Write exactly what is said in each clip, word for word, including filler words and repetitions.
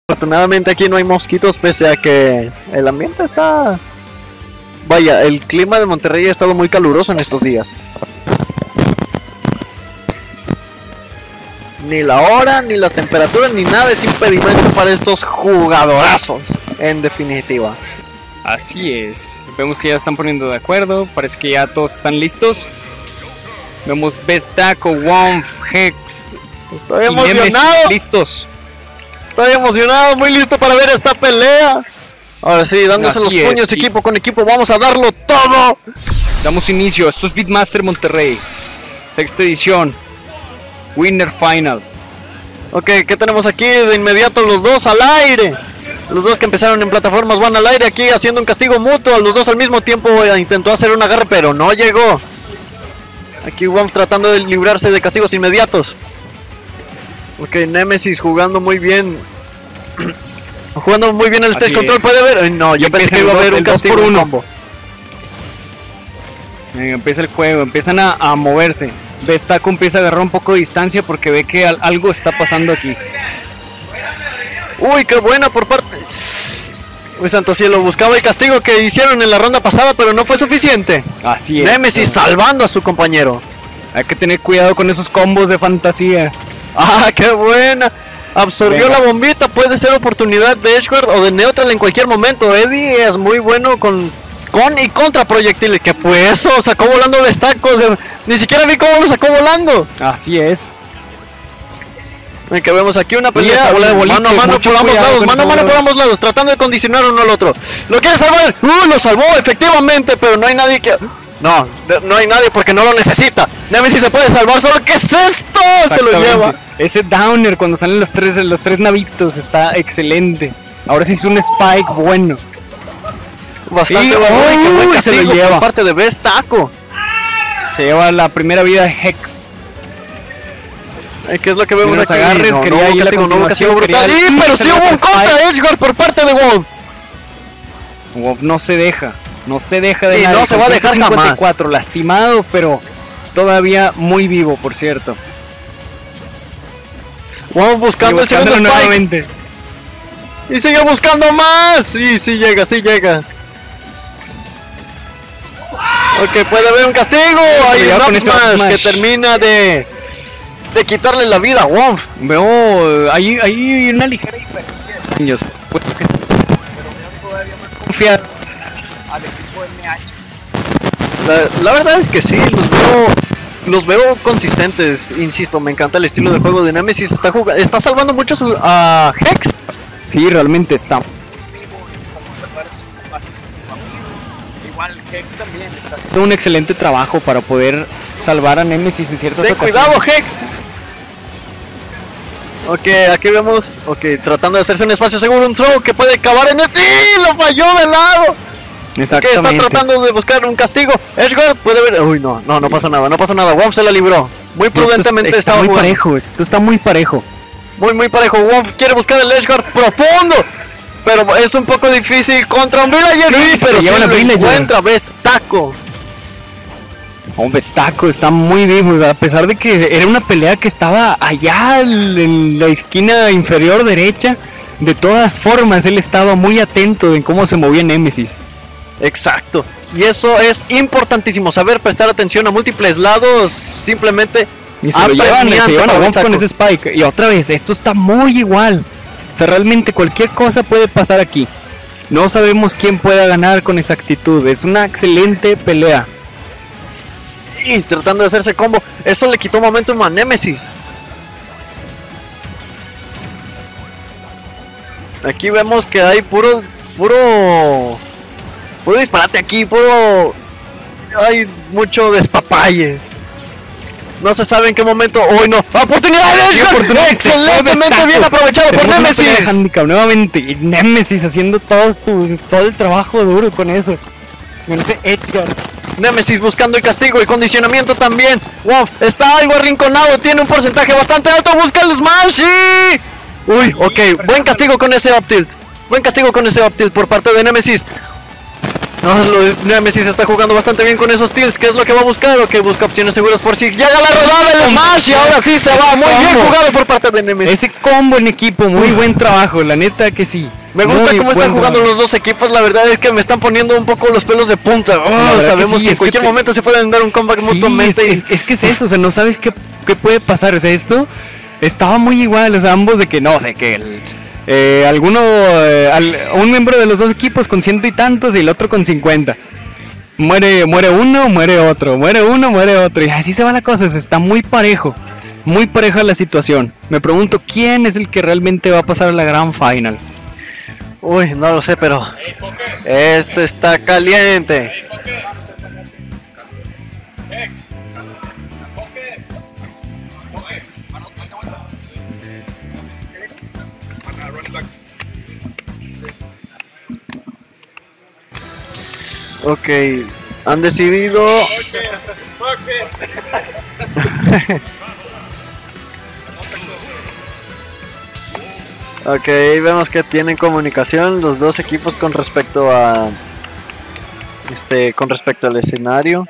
Afortunadamente aquí no hay mosquitos, pese a que el ambiente está... Vaya, el clima de Monterrey ha estado muy caluroso en estos días. Ni la hora, ni la temperatura, ni nada es impedimento para estos jugadorazos, en definitiva. Así es, vemos que ya están poniendo de acuerdo, parece que ya todos están listos. Vemos Vestaco, Womf, Hex. Estoy emocionado. Listos. Estoy emocionado, muy listo para ver esta pelea. Ahora sí, dándose Así los es, puños sí. equipo con equipo, vamos a darlo todo. Damos inicio, esto es Beatmaster Monterrey, sexta edición, Winner Final. Ok, ¿qué tenemos aquí? De inmediato los dos al aire. Los dos que empezaron en plataformas van al aire aquí haciendo un castigo mutuo. Los dos al mismo tiempo eh, intentó hacer un agarre, pero no llegó. Aquí Womf tratando de librarse de castigos inmediatos. Ok, Nemesis jugando muy bien. Jugando muy bien el stage Así control, es. puede ver. Ay, no, yo Y pensé que empiezan iba a los- haber un el dos castigo por un uno. combo. Eh, empieza el juego, empiezan a, a moverse. Vestaco empieza a agarrar un poco de distancia porque ve que al- algo está pasando aquí. Uy, qué buena por parte. Uy, santo cielo, buscaba el castigo que hicieron en la ronda pasada, pero no fue suficiente. Así es. Nemesis salvando a su compañero. Hay que tener cuidado con esos combos de fantasía. Ah, qué buena. Absorbió Venga. la bombita, puede ser oportunidad de Edgeguard o de Neutral en cualquier momento. Eddie es muy bueno con, con y contra proyectiles. ¿Qué fue eso? Sacó volando Vestaco. De, ni siquiera vi cómo lo sacó volando. Así es. Ven que vemos aquí una Oye, pelea. esa bola de boliche, Mano a mano mucho por ambos cuidado lados, con mano a esa mano bola. por ambos lados, tratando de condicionar uno al otro. Lo quiere salvar. Uh, lo salvó efectivamente, pero no hay nadie que... No, no hay nadie porque no lo necesita. Nemesis se puede salvar solo. ¿Qué es esto? Se lo Exactamente. lleva. Ese downer cuando salen los tres, los tres navitos está excelente. Ahora sí es un spike bueno. Bastante Y- bueno. Uy, qué buen uy, se lo castigo lleva. por parte de Vestaco. Se lleva la primera vida de Hex. Eh, ¿Qué es lo que vemos Unos aquí? agarres, no, quería no hubo ir la castigo, no hubo castigo continuación, brutal. quería ¡Y, el- pero se sí le hubo un mete contra Spike. Edgeguard por parte de Wolf! Wolf no se deja. No se deja de Y nadie, no se con va a dejar ciento cincuenta y jamás. cuatro, lastimado, pero todavía muy vivo, por cierto. Wolf buscando Y el segundo buscándolo spike. nuevamente. Y sigue buscando más. Sí, sí llega, sí llega. Ok, puede haber un castigo. Hay cuidado un con up ese up smash que smash. termina de, de quitarle la vida a Wolf. Veo, hay, hay una ligera diferencia de niños. Pues, que- pero veo todavía más confiado al equipo M H. La, la verdad es que sí, los veo, los veo consistentes. Insisto, me encanta el estilo de juego de Nemesis. Está, jugando, está salvando mucho a su- a Hex. Sí, realmente está. Igual Hex también está haciendo un excelente trabajo para poder salvar a Nemesis en ciertas Ten ocasiones. cuidado, Hex. Ok, aquí vemos. Ok, tratando de hacerse un espacio seguro. Un throw que puede acabar en este. ¡Sí! ¡Lo falló de lado! Ok, está Exactamente. tratando de buscar un castigo. Edgeguard puede ver. Uy, no, no, no pasa nada, no pasa nada. Womf se la libró. Muy Esto es- prudentemente está estaba muy jugando. parejo, esto está muy parejo. Muy, muy parejo. Womf quiere buscar el Edgeguard profundo. Pero es un poco difícil contra un Villager. Sí, Sí, pero se sí lleva la lo Villager. encuentra. Best taco. Hombre, Vestaco está muy vivo, a pesar de que era una pelea que estaba allá en la esquina inferior derecha. De todas formas, él estaba muy atento en cómo se movía Nemesis. Exacto. Y eso es importantísimo. Saber prestar atención a múltiples lados. Simplemente. Y se lo llevan, se apremiante llevan a para Wolf Vestaco. con ese spike. Y otra vez, esto está muy igual. O sea, realmente cualquier cosa puede pasar aquí. No sabemos quién pueda ganar con exactitud. Es una excelente pelea. Y tratando de hacerse combo. Eso le quitó momentum a Nemesis. Aquí vemos que hay puro. Puro. Puro disparate aquí. Puro. Hay mucho despapalle. No se sabe en qué momento. ¡Hoy no! ¡Oportunidad de Sí, Edgeguard! oportunidad. ¡Excelentemente Vestaco. bien aprovechado por Tenemos una pelea de Nemesis! handicap nuevamente. Y Nemesis haciendo todo su todo el trabajo duro con eso. Con ese Edgeguard. Nemesis buscando el castigo y condicionamiento también. Wolf está algo arrinconado, tiene un porcentaje bastante alto, busca el smash y... Uy, ok, buen castigo con ese up tilt. Buen castigo con ese up tilt por parte de Nemesis. No, lo, Nemesis está jugando bastante bien con esos tilts. ¿Qué es lo que va a buscar? O que busca opciones seguras por si llega la rodada, el smash y ahora sí se va. Muy bien jugado por parte de Nemesis. Ese combo en equipo, muy buen trabajo, la neta que sí. Me gusta cómo están jugando trabajo. Los dos equipos. La verdad es que me están poniendo un poco los pelos de punta. Oh, sabemos que, sí, que en cualquier que te... momento se pueden dar un comeback sí, mutuamente. Es, es, es que es eso, o sea, no sabes qué, qué puede pasar. O sea, esto estaba muy igual, o sea, ambos de que no sé, que el... Eh, alguno, eh, al, un miembro de los dos equipos con ciento y tantos y el otro con cincuenta. Muere, muere uno, muere otro, muere uno, muere otro. Y así se va la cosa, se está muy parejo, muy pareja la situación. Me pregunto quién es el que realmente va a pasar a la gran final. Uy, no lo sé, pero esto está caliente. Ok, han decidido. Ok, vemos que tienen comunicación los dos equipos con respecto a este, con respecto al escenario.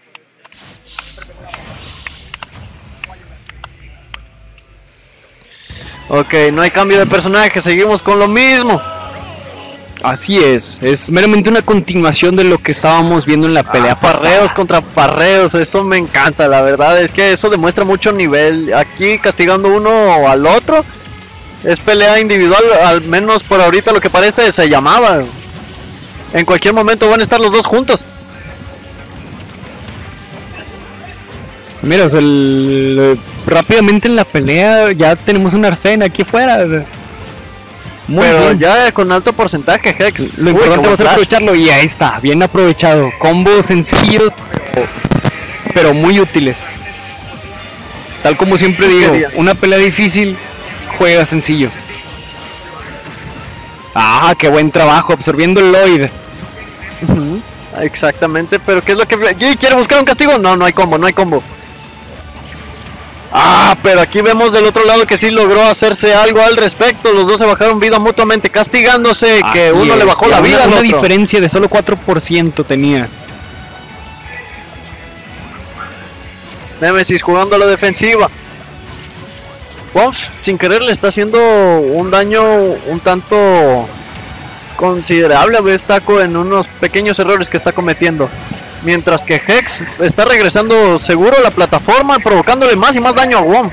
Ok, no hay cambio de personaje, seguimos con lo mismo. Así es, es meramente una continuación de lo que estábamos viendo en la pelea ah, parreos contra parreos, eso me encanta, la verdad es que eso demuestra mucho nivel. Aquí castigando uno al otro es pelea individual, al menos por ahorita lo que parece se llamaba. En cualquier momento van a estar los dos juntos. Mira, o sea, el, rápidamente en la pelea ya tenemos un Arsene aquí afuera. Muy Pero bien. Ya con alto porcentaje, Hex. Lo importante va a ser aprovecharlo y ahí está, bien aprovechado. Combos sencillos, pero muy útiles. Tal como siempre digo, una pelea difícil, juega sencillo. Ah, qué buen trabajo, absorbiendo el Lloyd. Uh-huh. Exactamente, pero ¿qué es lo que... ¿Quiere buscar un castigo? No, no hay combo, no hay combo. Ah, pero aquí vemos del otro lado que sí logró hacerse algo al respecto. Los dos se bajaron vida mutuamente, castigándose. Así que uno es, le bajó la vida una, al una otro. Diferencia de solo cuatro por ciento tenía. Nemesis jugando a la defensiva. Womf sin querer le está haciendo un daño un tanto considerable a Vestaco en unos pequeños errores que está cometiendo. Mientras que Hex está regresando seguro a la plataforma, provocándole más y más daño a Womf.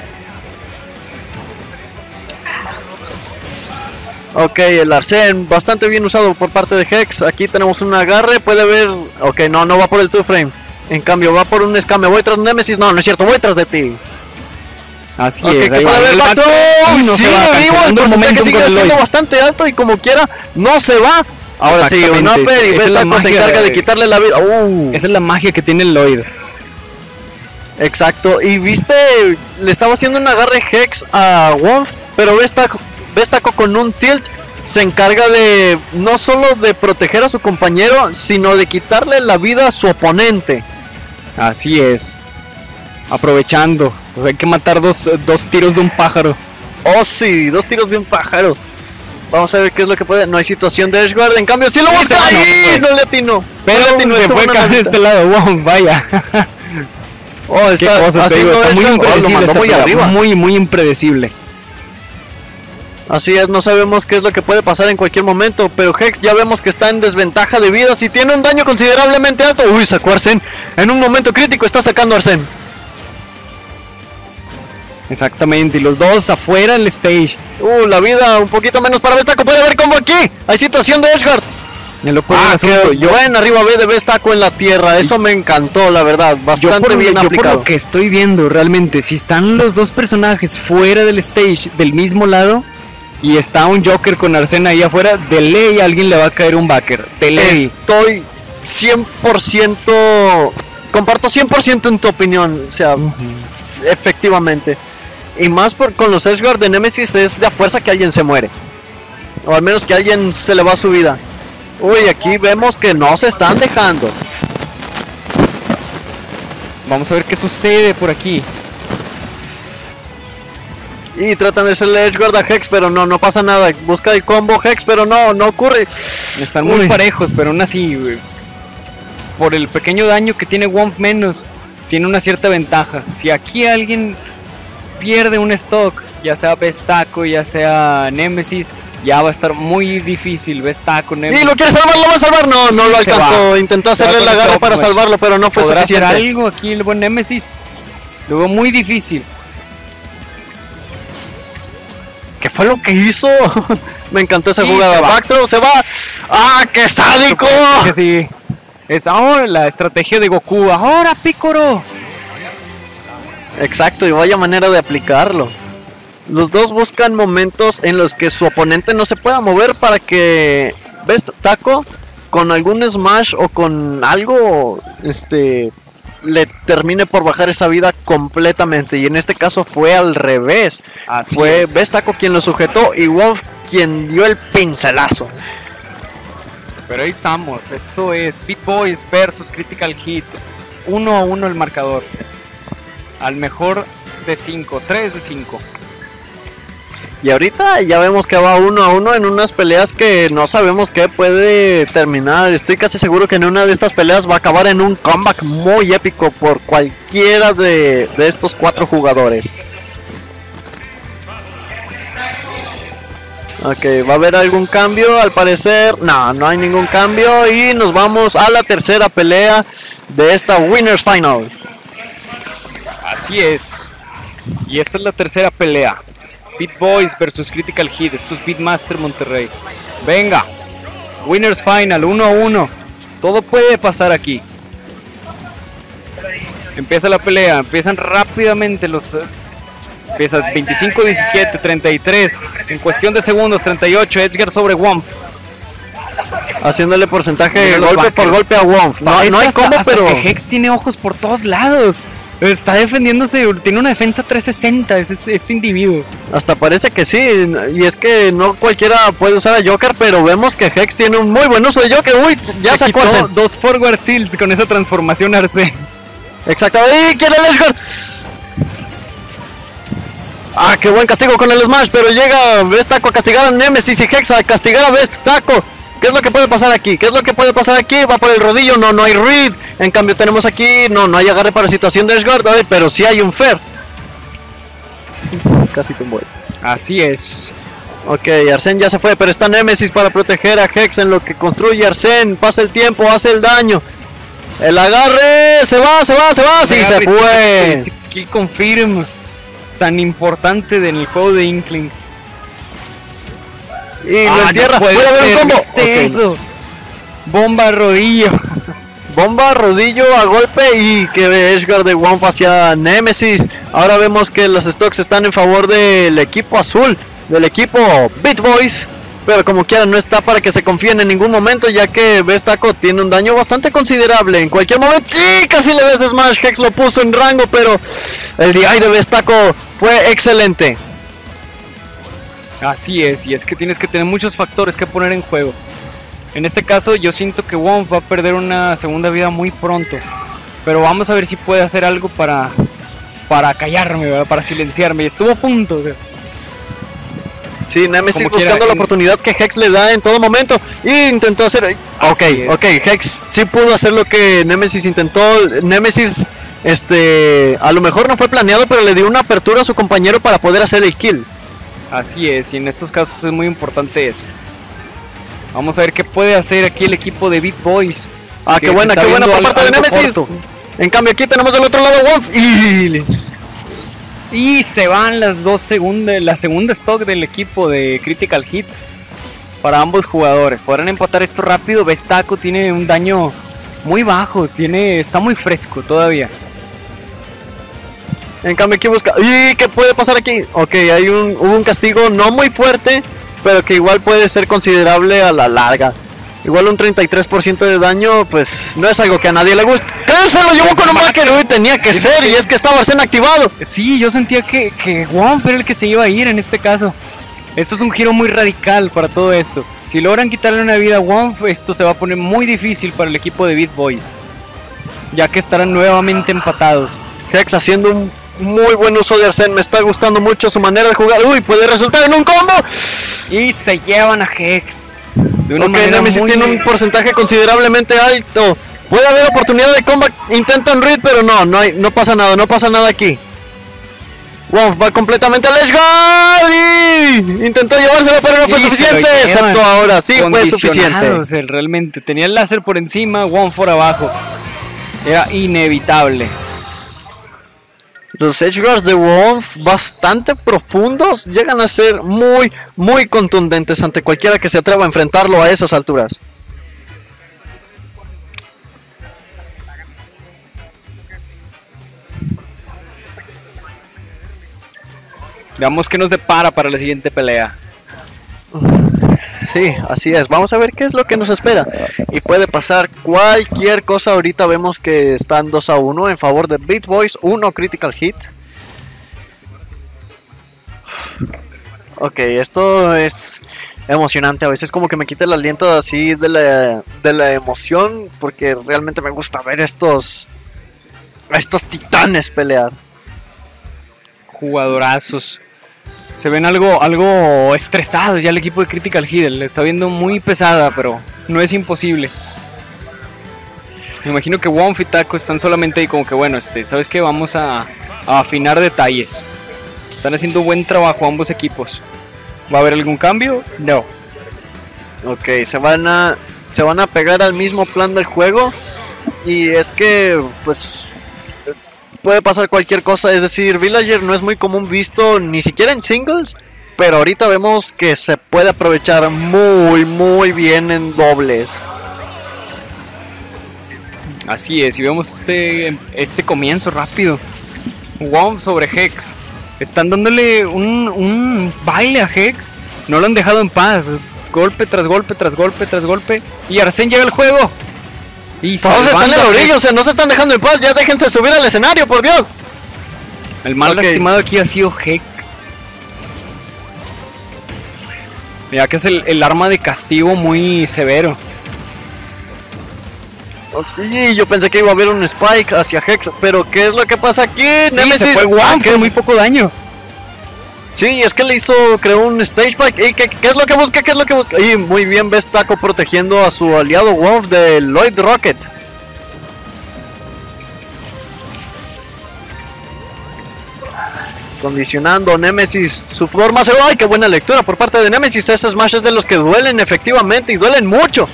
Ok, el Arsene bastante bien usado por parte de Hex. Aquí tenemos un agarre, puede ver... Ok, no, no va por el two frame. En cambio va por un escame. Voy tras Nemesis. No, no es cierto, voy tras de ti. Así okay, es, ahí puede ver el back throw. No sí, vivo, el porcentaje sigue siendo bastante alto y como quiera, no se va. Ahora sí, un upper y Vestaco se encarga de... de quitarle la vida. Uh. Esa es la magia que tiene el Lloyd. Exacto, y viste, le estaba haciendo un agarre Hex a Womf, pero Vestaco, Vestaco con un tilt se encarga de no solo de proteger a su compañero, sino de quitarle la vida a su oponente. Así es, aprovechando, pues hay que matar dos, dos tiros de un pájaro. Oh sí, dos tiros de un pájaro. Vamos a ver qué es lo que puede. No hay situación de Edgeguard. En cambio, sí lo busca. ¡Ahí! No le atinó. Pero no le atinó. Se fue acá de este lado. Wow, vaya. Oh, está, cosa, digo, está muy impredecible. Oh, está muy arriba. Muy, muy impredecible. Así es, no sabemos qué es lo que puede pasar en cualquier momento. Pero Hex ya vemos que está en desventaja de vida. Si tiene un daño considerablemente alto. Uy, sacó a Arsene. En un momento crítico está sacando a Arsene. Exactamente, y los dos afuera del stage. Uh, la vida un poquito menos para Vestaco. Puede haber combo aquí. Hay situación de Edgeguard. Ah, que yo en arriba B de Vestaco en la tierra. Eso me encantó, la verdad. Bastante yo por, bien yo aplicado. Por lo que estoy viendo, realmente, si están los dos personajes fuera del stage, del mismo lado, y está un Joker con Arsene ahí afuera, de ley a alguien le va a caer un backer. De ley. Estoy cien por ciento. Comparto cien por ciento en tu opinión. O sea, uh-huh. Efectivamente. Y más por, con los Edgeguard de Nemesis es de a fuerza que alguien se muere. O al menos que alguien se le va su vida. Uy, aquí vemos que no se están dejando. Vamos a ver qué sucede por aquí. Y tratan de hacerle Edgeguard a Hex, pero no, no pasa nada. Busca el combo Hex, pero no, no ocurre. Están muy Uy. parejos, pero aún así, güey. por el pequeño daño que tiene Womp menos, tiene una cierta ventaja. Si aquí alguien pierde un stock, ya sea Vestaco, ya sea Nemesis, ya va a estar muy difícil. Vestaco, Nemesis. Y lo quiere salvar, lo va a salvar. No, no lo alcanzó. Intentó hacerle el agarre para salvarlo, pero no fue suficiente. ¿Podrá hacer algo aquí el buen Nemesis? Lo veo muy difícil. ¿Qué fue lo que hizo? Me encantó esa jugada. Backthrow, se va. ¡Ah, qué sádico! Que sí. Es ahora la estrategia de Goku. ¡Ahora, Piccolo! Exacto, y vaya manera de aplicarlo. Los dos buscan momentos en los que su oponente no se pueda mover para que Vestaco con algún smash o con algo este le termine por bajar esa vida completamente. Y en este caso fue al revés. Así fue es. Vestaco quien lo sujetó y Wolf quien dio el pincelazo. Pero ahí estamos. Esto es Beat Boys versus Critical Hit. Uno a uno el marcador. Al mejor de cinco, tres de cinco. Y ahorita ya vemos que va uno a uno en unas peleas que no sabemos qué puede terminar. Estoy casi seguro que en una de estas peleas va a acabar en un comeback muy épico por cualquiera de, de estos cuatro jugadores. Ok, ¿va a haber algún cambio? Al parecer, no, no hay ningún cambio. Y nos vamos a la tercera pelea de esta Winners Final. Así es. Y esta es la tercera pelea. Beat Boys versus Critical Hit. Esto es Beatmaster Monterrey. Venga. Winners Final, uno a uno. Todo puede pasar aquí. Empieza la pelea. Empiezan rápidamente los... Empieza veinticinco diecisiete, treinta y tres. En cuestión de segundos, treinta y ocho. Edgar sobre Womp. Haciéndole porcentaje golpe por golpe a Womp. No, no hay hasta, cómo, hasta pero... que Hex tiene ojos por todos lados. Está defendiéndose, tiene una defensa trescientos sesenta, es este, este individuo. Hasta parece que sí, y es que no cualquiera puede usar a Joker, pero vemos que Hex tiene un muy buen uso de Joker. Uy, ya Se sacó quitó Arsene. dos forward tilts con esa transformación Arsene. Exacto, ¡y quiere el Edgeguard! Ah, qué buen castigo con el Smash, pero llega Vestaco a castigar a Nemesis y Hex a castigar a Vestaco. ¿Qué es lo que puede pasar aquí? ¿Qué es lo que puede pasar aquí? Va por el rodillo, no, no hay read. En cambio tenemos aquí, no, no hay agarre para situación de Edgeguard, pero sí hay un fair. Casi te muere. Así es. Ok, Arsene ya se fue, pero está Nemesis para proteger a Hex en lo que construye Arsene. Pasa el tiempo, hace el daño. El agarre, se va, se va, se va, sí, se fue. Ese kill confirm tan importante en el juego de Inkling. Y ah, lo entierra, no puede, puede haber un combo. ¿Viste Okay, eso? Bomba rodillo. Bomba, rodillo a golpe y que Edgeguard de Womp hacia Nemesis. Ahora vemos que los stocks están en favor del equipo azul, del equipo Beat Boys. Pero como quiera no está para que se confíen en ningún momento, ya que Vestaco tiene un daño bastante considerable en cualquier momento. Y casi le ves Smash, Hex lo puso en rango, pero el D I de Vestaco fue excelente. Así es, y es que tienes que tener muchos factores que poner en juego. En este caso yo siento que Womp va a perder una segunda vida muy pronto. Pero vamos a ver si puede hacer algo para, para callarme, ¿verdad? Para silenciarme. Y estuvo a punto, ¿verdad? Sí, Nemesis Como buscando quiera, la en... oportunidad que Hex le da en todo momento. Y intentó hacer... Ok, ok, Hex sí pudo hacer lo que Nemesis intentó. Nemesis, este, a lo mejor no fue planeado, pero le dio una apertura a su compañero para poder hacer el kill. Así es, y en estos casos es muy importante eso. Vamos a ver qué puede hacer aquí el equipo de Beat Boys. Ah, qué buena, qué buena por parte de Nemesis. Corto. En cambio aquí tenemos del otro lado Womp y... y se van las dos segundas, la segunda stock del equipo de Critical Hit para ambos jugadores. Podrán empatar esto rápido. Vestaco tiene un daño muy bajo, tiene, está muy fresco todavía. En cambio aquí busca... ¿Y qué puede pasar aquí? Ok, hay un, hubo un castigo no muy fuerte, pero que igual puede ser considerable a la larga. Igual un treinta y tres por ciento de daño, pues no es algo que a nadie le guste. ¿Qué se lo llevó con un marker? Uy, tenía que ser, y es que estaba Arsene activado. Sí, yo sentía que, que Womp era el que se iba a ir en este caso. Esto es un giro muy radical para todo esto. Si logran quitarle una vida a Womp, esto se va a poner muy difícil para el equipo de Beat Boys, ya que estarán nuevamente empatados. Hex haciendo un muy buen uso de Arsene, me está gustando mucho su manera de jugar. Uy, puede resultar en un combo. Y se llevan a Hex. De una ok, manera Nemesis muy... tiene un porcentaje considerablemente alto Puede haber oportunidad de comeback. Intentan read, pero no, no, hay, no pasa nada, no pasa nada aquí. Womf va completamente al edgeguard y intentó llevárselo, pero no fue Y suficiente. Excepto ahora, sí fue suficiente. Él realmente tenía el láser por encima, Womf por abajo. Era inevitable. Los edgeguards de Womf, bastante profundos, llegan a ser muy, muy contundentes ante cualquiera que se atreva a enfrentarlo a esas alturas. Veamos qué nos depara para la siguiente pelea. Sí, así es. Vamos a ver qué es lo que nos espera. Y puede pasar cualquier cosa. Ahorita vemos que están dos a uno en favor de Beat Boys. uno Critical Hit. Ok, esto es emocionante. A veces como que me quita el aliento así de la, de la emoción. Porque realmente me gusta ver estos, estos titanes pelear. Jugadorazos. Se ven algo, algo estresados ya el equipo de Critical Hit. Le está viendo muy pesada, pero no es imposible. Me imagino que Womf y Taco están solamente ahí como que bueno, este, ¿sabes qué? Vamos a, a afinar detalles. Están haciendo buen trabajo ambos equipos. ¿Va a haber algún cambio? No. Ok, se van a, se van a pegar al mismo plan del juego. Y es que, pues... puede pasar cualquier cosa, es decir, Villager no es muy común visto ni siquiera en singles, pero ahorita vemos que se puede aprovechar muy muy bien en dobles. Así es, y vemos este, este comienzo rápido. Womf sobre Hex. Están dándole un, un baile a Hex, no lo han dejado en paz, golpe tras golpe tras golpe tras golpe, y Arsene llega al juego. Y todos están en el orillo, o sea, no se están dejando en paz, ya déjense subir al escenario, por Dios. El mal okay. lastimado aquí ha sido Hex. Mira que es el, el arma de castigo muy severo. Sí, yo pensé que iba a haber un spike hacia Hex, pero ¿qué es lo que pasa aquí? Sí, Nemesis se fue Womf, que muy poco daño. Sí, es que le hizo, creó un stage pack. ¿Y qué, qué es lo que busca? ¿Qué es lo que busca? Y muy bien ves Taco protegiendo a su aliado Womf de Lloyd Rocket. Condicionando Nemesis su forma. ¡Ay, qué buena lectura por parte de Nemesis! Esos smashes de los que duelen efectivamente y duelen mucho.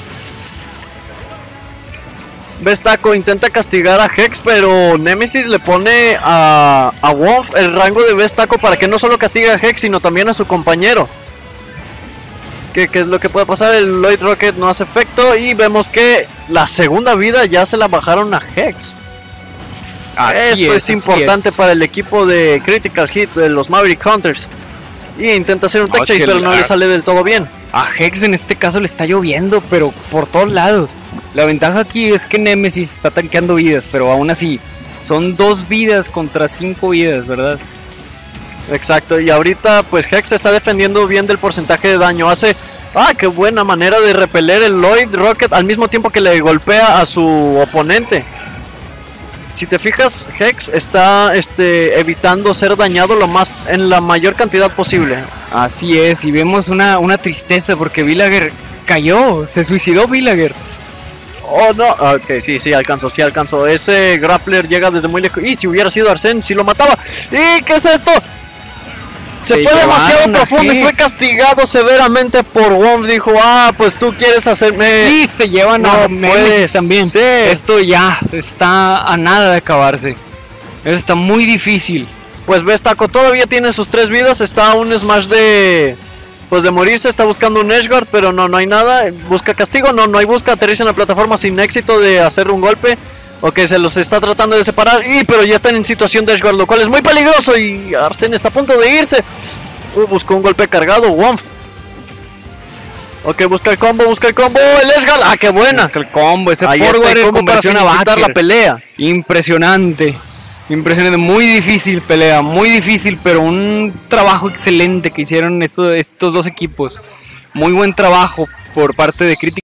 Vestaco intenta castigar a Hex, pero Nemesis le pone a, a Womf el rango de Vestaco para que no solo castigue a Hex, sino también a su compañero. ¿Qué, qué es lo que puede pasar? El Lloyd Rocket no hace efecto y vemos que la segunda vida ya se la bajaron a Hex. Así Esto es, es importante es. para el equipo de Critical Hit, de los Maverick Hunters. Y intenta hacer un no, tech chase, pero no le sale del todo bien. A Hex en este caso le está lloviendo, pero por todos lados. La ventaja aquí es que Nemesis está tanqueando vidas, pero aún así son dos vidas contra cinco vidas, ¿verdad? Exacto, y ahorita pues Hex está defendiendo bien del porcentaje de daño. Hace, ah, qué buena manera de repeler el Lloyd Rocket al mismo tiempo que le golpea a su oponente. Si te fijas, Hex está este, evitando ser dañado lo más en la mayor cantidad posible. Así es, y vemos una, una tristeza porque Villager cayó, se suicidó Villager. Oh no, ok, sí, sí, alcanzó, sí alcanzó. Ese grappler llega desde muy lejos. Y si hubiera sido Arsene, sí lo mataba. ¿Y qué es esto? Se, se fue demasiado profundo y fue castigado severamente por Womf. Dijo, ah, pues tú quieres hacerme... Y se llevan no, a Nemesis también. Sí. Esto ya está a nada de acabarse. Eso está muy difícil. Pues Vestaco todavía tiene sus tres vidas. Está a un smash de... pues de morirse, está buscando un edgeguard, pero no, no hay nada. Busca castigo, no, no hay busca. Aterriza en la plataforma sin éxito de hacer un golpe. Ok, se los está tratando de separar. Y pero ya están en situación de edgeguard, lo cual es muy peligroso. Y Arsene está a punto de irse. Uh, buscó un golpe cargado, Womf. Ok, busca el combo, busca el combo. El edgeguard, ah, qué buena. Busca el combo, ese ahí está el combo para finalizar la pelea. Impresionante. Impresionante, muy difícil pelea, muy difícil, pero un trabajo excelente que hicieron estos, estos dos equipos. Muy buen trabajo por parte de Critical.